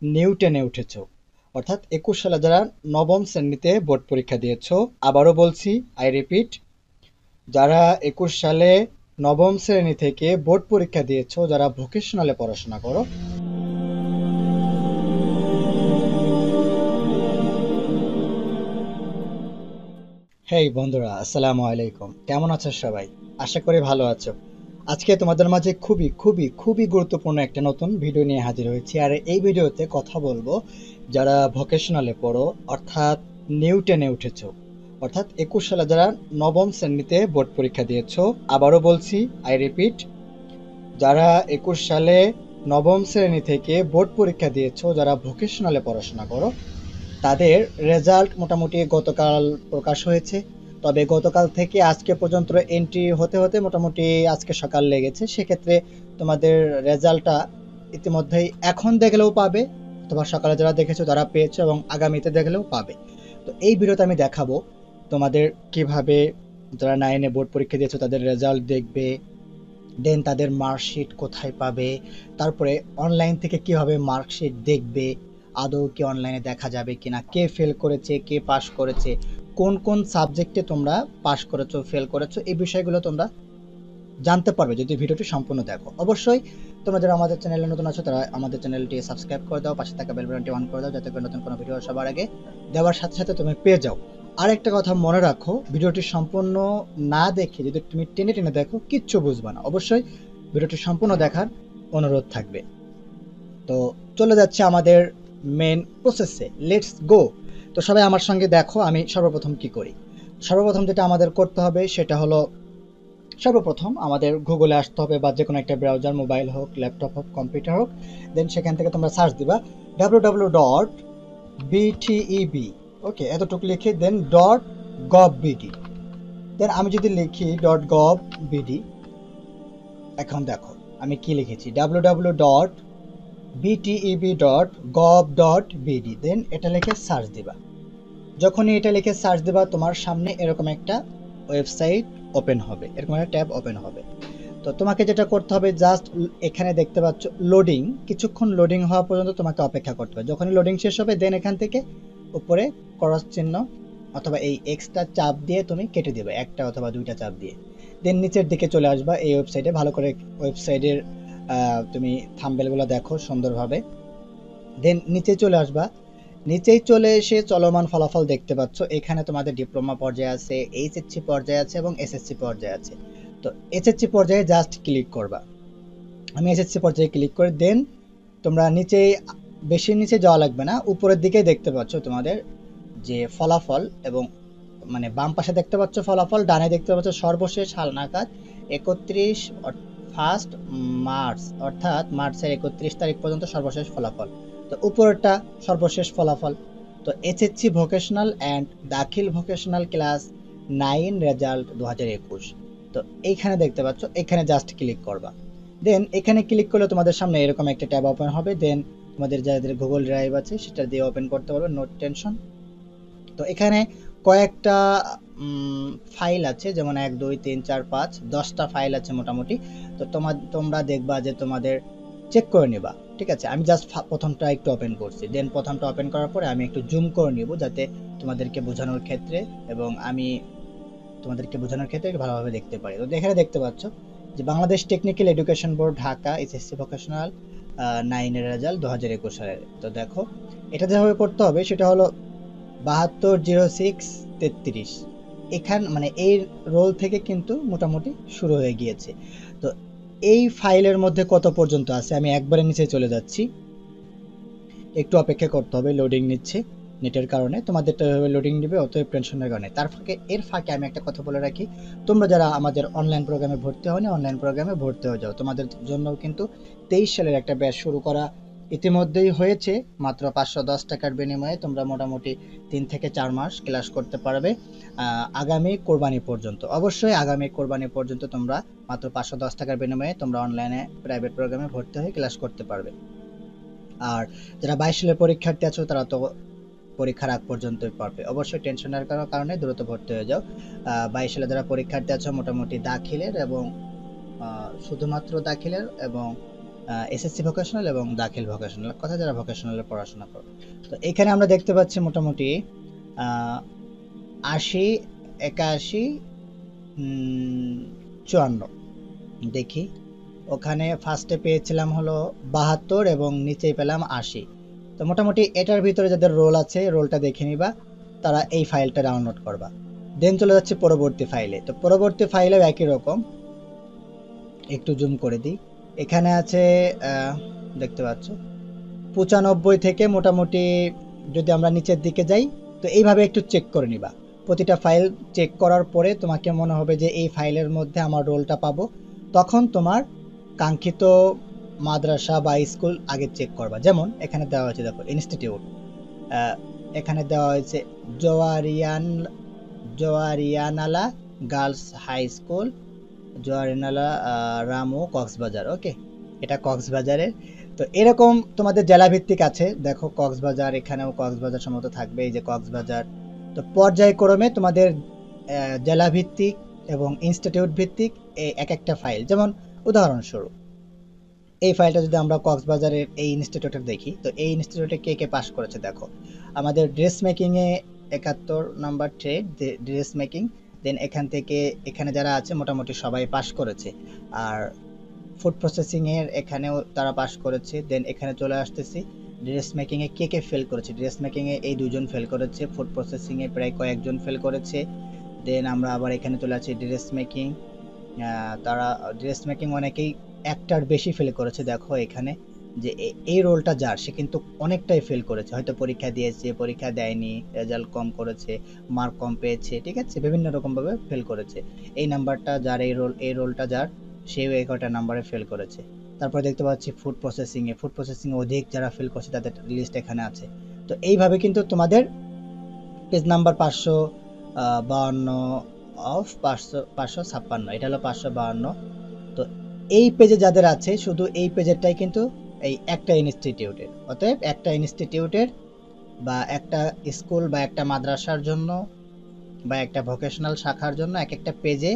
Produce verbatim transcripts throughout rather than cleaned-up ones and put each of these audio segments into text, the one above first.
New টেনে উঠেছো, অর্থাৎ একুশ সালে যারা নবম শ্রেণীতে বোর্ড পরীক্ষা দিয়েছো, আবারও বলছি, আই রিপিট, যারা একুশ সালে নবম শ্রেণী থেকে বোর্ড পরীক্ষা দিয়েছো, যারা ভোকেশনালে পড়াশোনা করো, হেই বন্ধুরা, আসসালামু আলাইকুম। কেমন আছো সবাই? আশা করি ভালো আছো। আজকে তোমাদের মাঝে খুবই খুবই খুবই গুরুত্বপূর্ণ একটা নতুন ভিডিও নিয়ে হাজির হয়েছি। আর এই ভিডিওতে কথা বলবো যারা ভোকেশনালে পড়ো, অর্থাৎ নিউ টেনে উঠেছো, অর্থাৎ একুশ সালে যারা নবম শ্রেণীতে বোর্ড পরীক্ষা দিয়েছো, আবারও বলছি, আই রিপিট, যারা একুশ সালে নবম শ্রেণী থেকে বোর্ড পরীক্ষা দিয়েছো, যারা ভোকেশনালে পড়াশোনা করো, তাদের রেজাল্ট মোটামুটি গতকাল প্রকাশ হয়েছে। তবে গতকাল থেকে আজকে পর্যন্ত এন্ট্রি হতে হতে মোটামুটি আজকে সকাল লেগেছে। সেক্ষেত্রে তোমাদের রেজাল্টটা ইতিমধ্যেই এখন দেখলেও পাবে, অথবা সকালে যারা দেখেছো তারা পেয়েছো, এবং আগামীতে দেখলেও পাবে। তো এই ভিডিওতে আমি দেখাবো তোমাদের কিভাবে যারা নাইনে বোর্ড পরীক্ষা দিয়েছো তাদের রেজাল্ট দেখবে, দেন তাদের মার্কশিট কোথায় পাবে, তারপরে অনলাইন থেকে কিভাবে মার্কশিট দেখবে, আদৌ কি অনলাইনে দেখা যাবে কিনা, কে ফেল করেছে কে পাস করেছে, কোন কোন সাবজেক্টে তোমরা পাস করেছো ফেল করেছো, এই বিষয়গুলো তোমরা জানতে পারবে যদি ভিডিওটি সম্পূর্ণ দেখো। অবশ্যই তোমরা যারা আমাদের চ্যানেলে নতুন আছো তারা আমাদের চ্যানেলটি সাবস্ক্রাইব করে দাও, পাশে থাকা বেল বাটনটি অন করে দাও, যাতে করে নতুন কোনো ভিডিও সবার আগে দেওয়ার সাথে সাথে তুমি পেয়ে যাও। আর একটা কথা মনে রাখো, ভিডিওটি সম্পূর্ণ না দেখে যদি তুমি টেনে টেনে দেখো কিচ্ছু বুঝবে না। অবশ্যই ভিডিওটি সম্পূর্ণ দেখার অনুরোধ থাকবে। তো চলে যাচ্ছে আমাদের মেন প্রসেসে, লেটস গো। তো সবাই আমার সঙ্গে দেখো আমি সর্বপ্রথম কি করি। সর্বপ্রথম যেটা আমাদের করতে হবে সেটা হলো, সর্বপ্রথম আমাদের গুগলে আসতে হবে, বা যে কোনো একটা ব্রাউজার, মোবাইল হোক, ল্যাপটপ হোক, কম্পিউটার হোক। দেন সেখান থেকে তোমরা সার্চ দিবা W W W dot BTEB, okay, এতটুকু লিখে then dot gov BD. Then আমি যদি লিখি ডট গভ বিডি, এখন দেখো আমি কি লিখেছি, W W W dot BTEB dot gov dot BD. Then এটা লিখে সার্চ দিবা। যখনই এটা লিখে সার্চ দিবা তোমার সামনে এরকম একটা ওয়েবসাইট ওপেন হবে, এরকম একটা ট্যাব ওপেন হবে। তো তোমাকে যেটা করতে হবে, জাস্ট এখানে দেখতে পাচ্ছ লোডিং, কিছুক্ষণ লোডিং হওয়া পর্যন্ত তোমাকে অপেক্ষা করতে হবে। যখনই লোডিং শেষ হবে দেন এখান থেকে উপরে ক্রস চিহ্ন অথবা এই এক্সট্রা চাপ দিয়ে তুমি কেটে দেবে, একটা অথবা দুইটা চাপ দিয়ে। দেন নিচের দিকে চলে আসবা এই ওয়েবসাইটে, ভালো করে ওয়েবসাইটের তুমি থাম্বনেলগুলো দেখো সুন্দরভাবে। দেন নিচে চলে আসবা, নিচেই চলে এসে চলমান ফলাফল দেখতে পাচ্ছ। এখানে তোমাদের ডিপ্লোমা পর্যায়ে আছে, এইচএসসি পর্যায়ে আছে এবং এসএসসি পর্যায়ে আছে। তো এসএসসি পর্যায়ে জাস্ট ক্লিক করবা। আমি এসএসসি পর্যায়ে ক্লিক করে দেন তোমরা নিচে, বেশি নিচে যাওয়া লাগবে না, উপরের দিকে দেখতে পাচ্ছ তোমাদের যে ফলাফল, এবং মানে বাম পাশে দেখতে পাচ্ছ ফলাফল, ডানে দেখতে পাচ্ছ সর্বশেষ হালনাগাদ একত্রিশ ফার্স্ট মার্চ, অর্থাৎ মার্চের একত্রিশ তারিখ পর্যন্ত সর্বশেষ ফলাফল। তো উপরেরটা সর্বশেষ ফলাফল। তো এইচএসসি ভোকেশনাল অ্যান্ড দাখিল ভোকেশনাল ক্লাস নাইন রেজাল্ট দু হাজার একুশ। তো এইখানে দেখতে পাচ্ছ, এখানে জাস্ট ক্লিক করবা। দেন এখানে ক্লিক করলে তোমাদের সামনে এরকম একটা ট্যাব ওপেন হবে। দেন তোমাদের যাদের গুগল ড্রাইভ আছে সেটা দিয়ে ওপেন করতে পারবে, নোট টেনশন। তো এখানে কয়েকটা ফাইল আছে, যেমন এক দুই তিন চার পাঁচ দশটা ফাইল আছে মোটামুটি। তো তোমার তোমরা দেখবা যে তোমাদের চেক করে নেবা, ঠিক আছে। আমি জাস্ট প্রথমটা একটু ওপেন করছি। দেন প্রথমটা ওপেন করার পরে আমি একটু জুম করে নিব, যাতে তোমাদেরকে বোঝানোর ক্ষেত্রে এবং আমি তোমাদেরকে বোঝানোর ক্ষেত্রে ভালোভাবে দেখতে পারি। তো এখানে দেখতে পাচ্ছ যে Bangladesh technical education board Dhaka HSC vocational নাইনের রেজাল্ট দু হাজার একুশ সালের। তো দেখো এটা যেভাবে করতে হবে সেটা হলো বাহাত্তর জিরো সিক্স তেত্রিশ, এখান মানে এই রোল থেকে কিন্তু মোটামুটি শুরু হয়ে গিয়েছে। তো এই ফাইলের মধ্যে কত পর্যন্ত আছে আমি একবারে নিচে চলে যাচ্ছি, একটু অপেক্ষা করতে হবে, লোডিং নিচ্ছে নেটের কারণে, তোমাদেরটা লোডিং নেবে, অতএব টেনশনের কারণে। তার ফাঁকে এর ফাঁকে আমি একটা কথা বলে রাখি, তোমরা যারা আমাদের অনলাইন প্রোগ্রামে ভর্তি হওনি, অনলাইন প্রোগ্রামে ভর্তি হয়ে যাও। তোমাদের জন্য কিন্তু তেইশ সালের একটা ব্যাচ শুরু করা ইতিমধ্যেই হয়েছে। মাত্র পাঁচশো দশ টাকার বিনিময়ে তোমরা মোটামুটি তিন থেকে চার মাস ক্লাস করতে পারবে আগামী কোরবানি পর্যন্ত। অবশ্যই আগামী কোরবানি পর্যন্ত তোমরা মাত্র পাঁচশো দশ টাকার বিনিময়ে তোমরা অনলাইনে প্রাইভেট প্রোগ্রামে ভর্তি হয়ে ক্লাস করতে পারবে। আর যারা বাইশ সালের পরীক্ষার্থী আছো তারা তো পরীক্ষার আগ পর্যন্তই পারবে। অবশ্যই টেনশনের কারণে দ্রুত ভর্তি হয়ে যাও। বাইশ সালে যারা পরীক্ষার্থী আছো মোটামুটি দাখিলের এবং শুধুমাত্র দাখিলের এবং এসএসসি ভোকেশনাল এবং দাখিল ভোকেশনাল, কথা যারা ভোকেশনালে পড়াশোনা করো। তো এখানে আমরা দেখতে পাচ্ছি মোটামুটি আশি, একাশি, চুয়ান্ন। দেখি ওখানে ফার্স্টে পেয়েছিলাম হলো বাহাত্তর এবং নিচেই পেলাম আশি। তো মোটামুটি এটার ভিতরে যাদের রোল আছে রোলটা দেখে নিবা, তারা এই ফাইলটা ডাউনলোড করবা। দেন চলে যাচ্ছে পরবর্তী ফাইলে। তো পরবর্তী ফাইলেও একই রকম, একটু জুম করে দিই। এখানে আছে দেখতে পাচ্ছ পঁচানব্বই থেকে মোটামুটি যদি আমরা নিচের দিকে যাই, তো এইভাবে একটু চেক করে নিবা। প্রতিটা ফাইল চেক করার পরে তোমাকে মনে হবে যে এই ফাইলের মধ্যে আমার রোলটা পাবো, তখন তোমার কাঙ্ক্ষিত মাদ্রাসা বা স্কুল আগে চেক করবা। যেমন এখানে দেওয়া হয়েছে দেখো ইনস্টিটিউট, এখানে দেওয়া হয়েছে জওয়ারিয়ান জওয়ারিয়ানালা গার্লস হাই স্কুল, জওয়ারিয়ানালা রামু, কক্সবাজার। ওকে, এটা কক্সবাজারের। তো এরকম তোমাদের জেলা ভিত্তিক আছে, দেখো কক্সবাজার, এখানেও কক্সবাজার সম্ভবত থাকবে, এই যে কক্সবাজার। তো পর্যায়ক্রমে তোমাদের জেলা ভিত্তিক এবং ইনস্টিটিউট ভিত্তিক এক একটা ফাইল, যেমন উদাহরণস্বরূপ এই ফাইলটা যদি আমরা কক্সবাজারের এই ইনস্টিটিউটে দেখি, তো এই ইনস্টিটিউটে কে কে পাস করেছে দেখো, আমাদের ড্রেস মেকিংয়ে একাত্তর number trade dress making. Then এখান থেকে এখানে যারা আছে মোটামুটি সবাই পাস করেছে। আর ফুড প্রসেসিংয়ের এখানেও তারা পাস করেছে। দেন এখানে চলে আসতেছি ড্রেস মেকিংয়ে কে কে ফেল করেছে। ড্রেস মেকিংয়ে এই দুজন ফেল করেছে, ফুড প্রসেসিংয়ে প্রায় কয়েকজন ফেল করেছে। দেন আমরা আবার এখানে চলে আসছি ড্রেস মেকিং, তারা ড্রেস মেকিং অনেকেই একটার বেশি ফেল করেছে। দেখো এখানে যে এই রোলটা যার, সে কিন্তু অনেকটাই ফেল করেছে, হয়তো পরীক্ষা দিয়েছে, পরীক্ষা দেয়নি, রেজাল্ট কম করেছে, মার্ক কম পেয়েছে, ঠিক আছে, বিভিন্ন রকমভাবে ফেল করেছে। এই নাম্বারটা যার, এই রোল এই রোলটা যার, সেও এগারোটা নাম্বারে ফেল করেছে। তারপর দেখতে পাচ্ছি ফুড প্রসেসিংয়ে, ফুড প্রসেসিংয়ে অধিক যারা ফেল করছে তাদের লিস্ট এখানে আছে। তো এইভাবে কিন্তু তোমাদের পেজ নাম্বার পাঁচশো বাউন্ন অফ পাঁচশো পাঁচশো ছাপ্পান্ন, এটা হলো পাঁচশো বাউন্ন। তো এই পেজে যাদের আছে, শুধু এই পেজেরটাই কিন্তু এই একটা ইনস্টিটিউটের। অতএব একটা ইনস্টিটিউটের বা একটা স্কুল বা একটা মাদ্রাসার জন্য বা একটা ভোকেশনাল শাখার জন্য এক একটা পেজে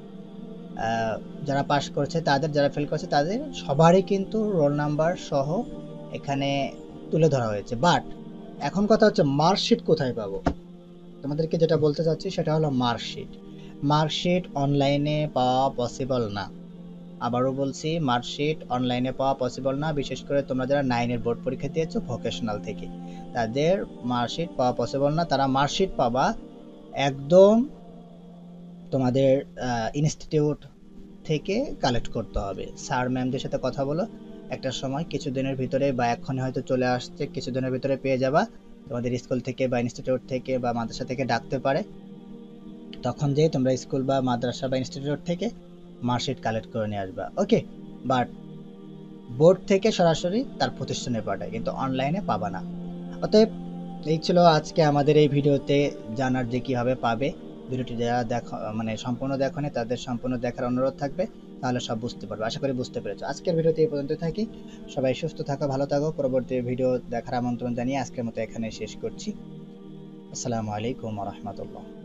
যারা পাস করেছে তাদের, যারা ফেল করেছে তাদের সবারই কিন্তু রোল নাম্বার সহ এখানে তুলে ধরা হয়েছে। বাট এখন কথা হচ্ছে মার্কশিট কোথায় পাবো? তোমাদেরকে যেটা বলতে চাচ্ছি সেটা হলো মার্কশিট। মার্কশিট অনলাইনে পাওয়া পসিবল না। আবারও বলছি, মার্কশিট অনলাইনে পাওয়া পসিবল না। বিশেষ করে তোমরা যারা নাইনের বোর্ড পরীক্ষা দিয়েছো ভোকেশনাল থেকে, তাদের মার্কশিট পাওয়া পসিবল না। তারা মার্কশিট পাবা একদম তোমাদের ইনস্টিটিউট থেকে কালেক্ট করতে হবে। স্যার ম্যামদের সাথে কথা বলো, একটা সময় কিছুদিনের ভিতরে বা এক্ষণে হয়তো চলে আসছে, কিছুদিনের ভিতরে পেয়ে যাবা। তোমাদের স্কুল থেকে বা ইনস্টিটিউট থেকে বা মাদ্রাসা থেকে ডাকতে পারে, তখন যেয়ে তোমরা স্কুল বা মাদ্রাসা বা ইনস্টিটিউট থেকে মার্কশিট কালেক্ট করে নিয়ে আসবা। ওকে, বাট বোর্ড থেকে সরাসরি তার প্রতিষ্ঠানে পাঠায়, কিন্তু অনলাইনে পাবা না। অতএব এই ছিল আজকে আমাদের এই ভিডিওতে জানার যে কীভাবে পাবে। ভিডিওটি যারা দেখো মানে সম্পূর্ণ দেখোনি তাদের সম্পূর্ণ দেখার অনুরোধ থাকবে, তাহলে সব বুঝতে পারবে। আশা করি বুঝতে পেরেছো। আজকের ভিডিওতে এই পর্যন্ত থাকি। সবাই সুস্থ থাকো, ভালো থাকো। পরবর্তী ভিডিও দেখার আমন্ত্রণ জানিয়ে আজকের মতো এখানে শেষ করছি। আসসালামু আলাইকুম ওয়া রাহমাতুল্লাহ।